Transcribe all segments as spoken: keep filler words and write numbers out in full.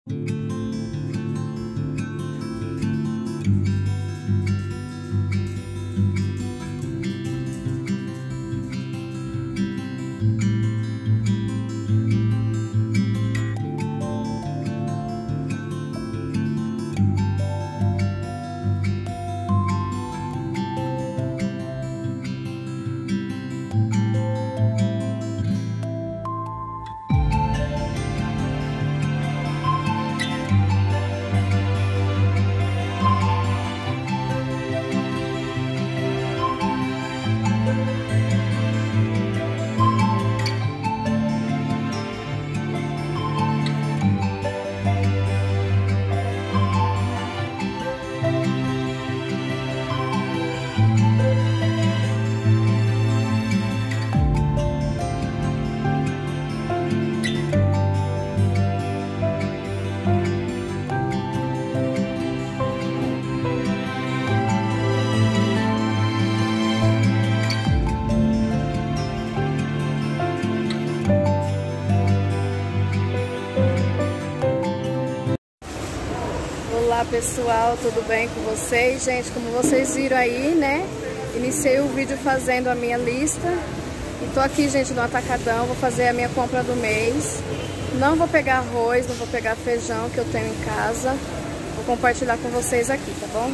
Olá pessoal, tudo bem com vocês? Gente, como vocês viram aí, né? Iniciei o vídeo fazendo a minha lista. E tô aqui, gente, no Atacadão, vou fazer a minha compra do mês. Não vou pegar arroz, não vou pegar feijão que eu tenho em casa. Vou compartilhar com vocês aqui, tá bom?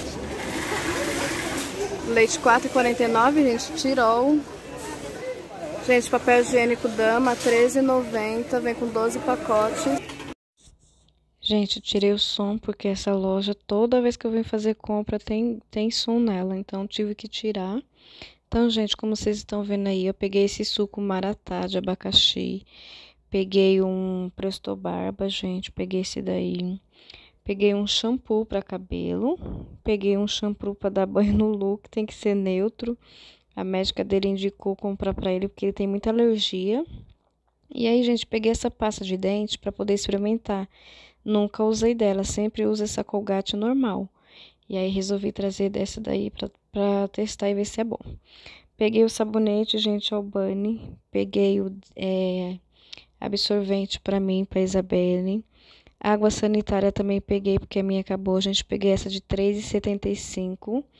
Leite quatro reais e quarenta e nove centavos, gente, tirou. Gente, papel higiênico Dama, treze reais e noventa centavos, vem com doze pacotes. Gente, eu tirei o som porque essa loja, toda vez que eu venho fazer compra, tem, tem som nela. Então, tive que tirar. Então, gente, como vocês estão vendo aí, eu peguei esse suco Maratá de abacaxi. Peguei um Presto Barba, gente, peguei esse daí. Peguei um shampoo para cabelo. Peguei um shampoo para dar banho no look, tem que ser neutro. A médica dele indicou comprar para ele porque ele tem muita alergia. E aí, gente, peguei essa pasta de dente para poder experimentar. Nunca usei dela, sempre uso essa Colgate normal. E aí resolvi trazer dessa daí pra, pra testar e ver se é bom. Peguei o sabonete, gente, Albani. Peguei o é, absorvente pra mim, pra Isabelle. Água sanitária também peguei, porque a minha acabou. Gente, peguei essa de três reais e setenta e cinco centavos.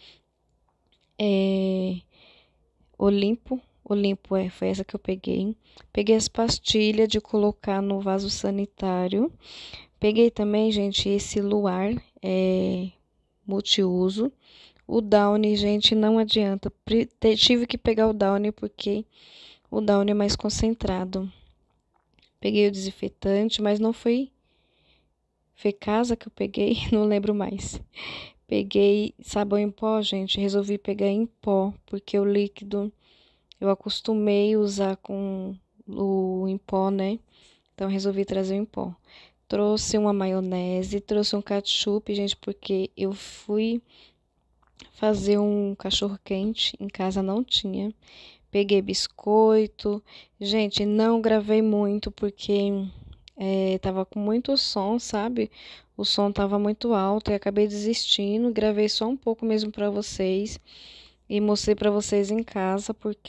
É, Olimpo. Olimpo, é, foi essa que eu peguei. Peguei as pastilhas de colocar no vaso sanitário. Peguei também, gente, esse Luar é, multiuso. O Downy, gente, não adianta. Tive que pegar o Downy porque o Downy é mais concentrado. Peguei o desinfetante, mas não foi... Foi casa que eu peguei, não lembro mais. Peguei sabão em pó, gente, resolvi pegar em pó, porque o líquido eu acostumei usar com o em pó, né? Então, resolvi trazer o em pó. Trouxe uma maionese, trouxe um ketchup, gente, porque eu fui fazer um cachorro-quente, em casa não tinha. Peguei biscoito. Gente, não gravei muito, porque é, tava com muito som, sabe? O som tava muito alto e acabei desistindo. Gravei só um pouco mesmo pra vocês. E mostrei pra vocês em casa, porque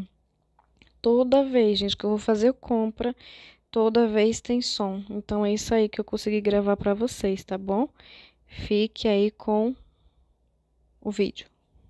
toda vez, gente, que eu vou fazer compra... Toda vez tem som. Então, é isso aí que eu consegui gravar pra vocês, tá bom? Fique aí com o vídeo.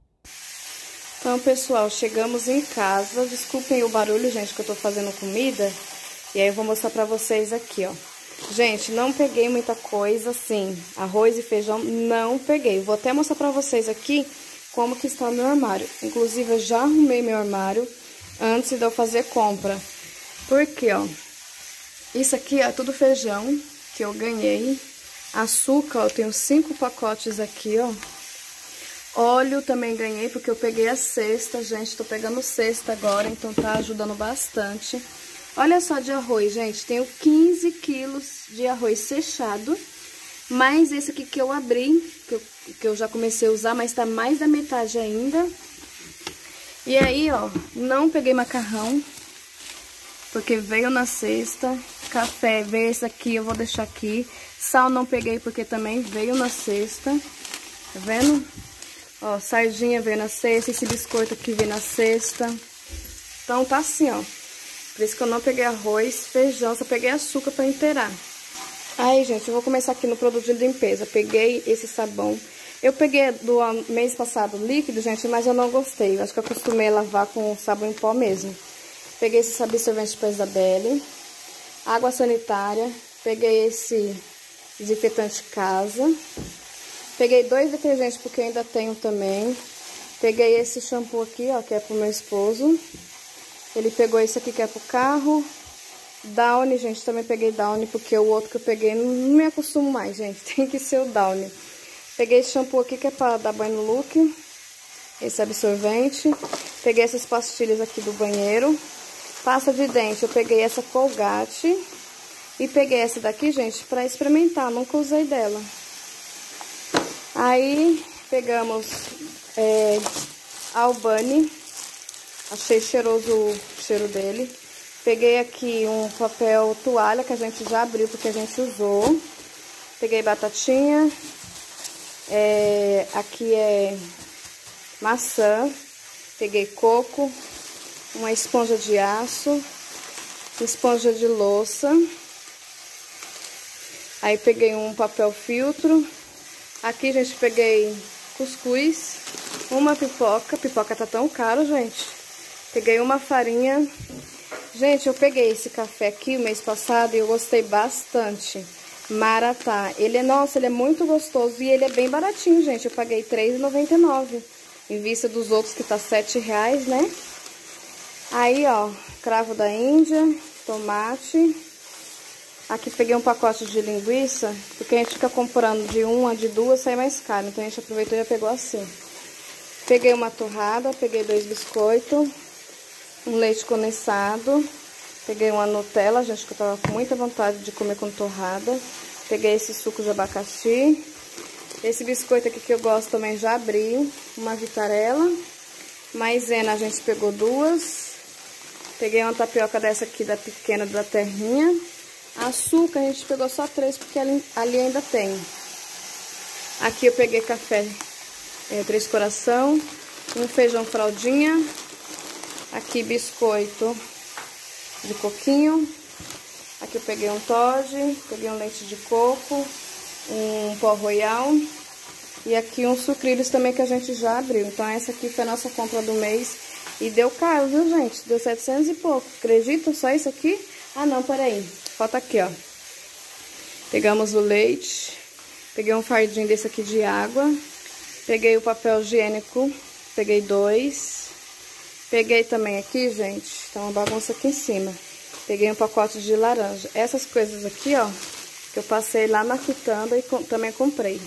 Então, pessoal, chegamos em casa. Desculpem o barulho, gente, que eu tô fazendo comida. E aí, eu vou mostrar pra vocês aqui, ó. Gente, não peguei muita coisa, assim. Arroz e feijão, não peguei. Vou até mostrar pra vocês aqui como que está o meu armário. Inclusive, eu já arrumei meu armário antes de eu fazer compra. Por quê, ó? Isso aqui é tudo feijão que eu ganhei. Açúcar, ó, eu tenho cinco pacotes aqui, ó. Óleo também ganhei, porque eu peguei a cesta, gente. Tô pegando cesta agora, então tá ajudando bastante. Olha só de arroz, gente. Tenho quinze quilos de arroz fechado. Mais esse aqui que eu abri, que eu, que eu já comecei a usar, mas tá mais da metade ainda. E aí, ó, não peguei macarrão, porque veio na cesta. Café veio esse aqui, eu vou deixar aqui. Sal não peguei porque também veio na cesta. Tá vendo? Ó, sardinha veio na cesta. Esse biscoito aqui veio na cesta. Então tá assim, ó. Por isso que eu não peguei arroz, feijão, só peguei açúcar pra inteirar. Aí, gente, eu vou começar aqui no produto de limpeza. Peguei esse sabão. Eu peguei do mês passado líquido, gente, mas eu não gostei. Eu acho que eu acostumei a lavar com sabão em pó mesmo. Peguei esse absorvente para Isabelle. Água sanitária. Peguei esse desinfetante casa. Peguei dois detergentes, porque eu ainda tenho também. Peguei esse shampoo aqui, ó, que é pro meu esposo. Ele pegou esse aqui, que é pro carro. Downy, gente, também peguei Downy, porque o outro que eu peguei não me acostumo mais, gente. Tem que ser o Downy. Peguei esse shampoo aqui, que é pra dar banho no look. Esse absorvente. Peguei essas pastilhas aqui do banheiro. Pasta de dente, eu peguei essa Colgate. E peguei essa daqui, gente, pra experimentar. Nunca usei dela. Aí, pegamos é, Albany. Achei cheiroso o cheiro dele. Peguei aqui um papel toalha que a gente já abriu porque a gente usou. Peguei batatinha. É, aqui é maçã. Peguei coco. Uma esponja de aço. Esponja de louça. Aí peguei um papel filtro. Aqui, gente, peguei cuscuz. Uma pipoca. Pipoca tá tão caro, gente. Peguei uma farinha. Gente, eu peguei esse café aqui o mês passado e eu gostei bastante. Maratá. Ele é, nossa, ele é muito gostoso e ele é bem baratinho, gente. Eu paguei três reais e noventa e nove centavos. Em vista dos outros que tá sete reais, né? Aí, ó, cravo da Índia, tomate. Aqui peguei um pacote de linguiça, porque a gente fica comprando de uma, de duas, sai mais caro. Então a gente aproveitou e já pegou assim. Peguei uma torrada, peguei dois biscoitos. Um leite condensado. Peguei uma Nutella, gente, que eu tava com muita vontade de comer com torrada. Peguei esse suco de abacaxi. Esse biscoito aqui que eu gosto também já abri. Uma Vitarella. Maisena a gente pegou duas. Peguei uma tapioca dessa aqui da pequena da terrinha. Açúcar a gente pegou só três, porque ali, ali ainda tem. Aqui eu peguei café é, Três Coração. Um feijão fraldinha. Aqui biscoito de coquinho. Aqui eu peguei um Toddy, peguei um leite de coco, um pó royal. E aqui uns sucrilhos também que a gente já abriu. Então essa aqui foi a nossa compra do mês. E deu caro, viu, gente? Deu setecentos e pouco. Acredita? Só isso aqui? Ah, não, peraí. Falta aqui, ó. Pegamos o leite. Peguei um fardinho desse aqui de água. Peguei o papel higiênico. Peguei dois. Peguei também aqui, gente, tá uma bagunça aqui em cima. Peguei um pacote de laranja. Essas coisas aqui, ó, que eu passei lá na quitanda e com, também comprei.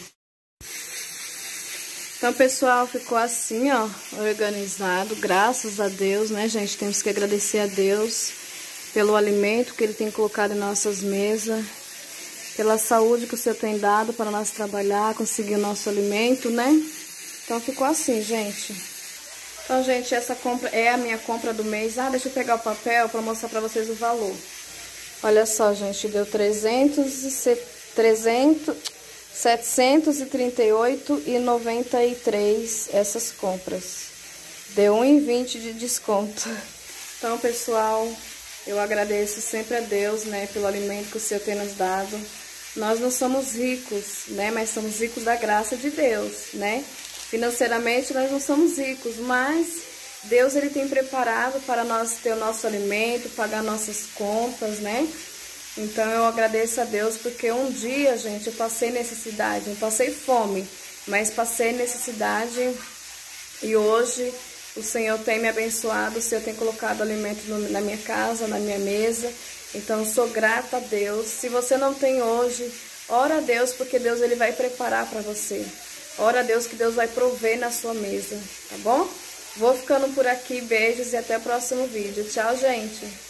Então, pessoal, ficou assim, ó, organizado. Graças a Deus, né, gente? Temos que agradecer a Deus pelo alimento que Ele tem colocado em nossas mesas. Pela saúde que o Senhor tem dado para nós trabalhar, conseguir o nosso alimento, né? Então, ficou assim, gente. Então, gente, essa compra é a minha compra do mês. Ah, deixa eu pegar o papel para mostrar para vocês o valor. Olha só, gente, deu trezentos e setecentos e trinta e oito reais e noventa e três centavos essas compras. Deu um real e vinte centavos de desconto. Então, pessoal, eu agradeço sempre a Deus, né, pelo alimento que o Senhor tem nos dado. Nós não somos ricos, né, mas somos ricos da graça de Deus, né? Financeiramente nós não somos ricos, mas Deus ele tem preparado para nós ter o nosso alimento, pagar nossas contas, né? Então eu agradeço a Deus porque um dia, gente, eu passei necessidade, eu passei fome, mas passei necessidade e hoje o Senhor tem me abençoado, o Senhor tem colocado alimento no, na minha casa, na minha mesa. Então eu sou grata a Deus. Se você não tem hoje, ora a Deus porque Deus ele vai preparar para você. Ora a Deus que Deus vai prover na sua mesa, tá bom? Vou ficando por aqui, beijos e até o próximo vídeo. Tchau, gente!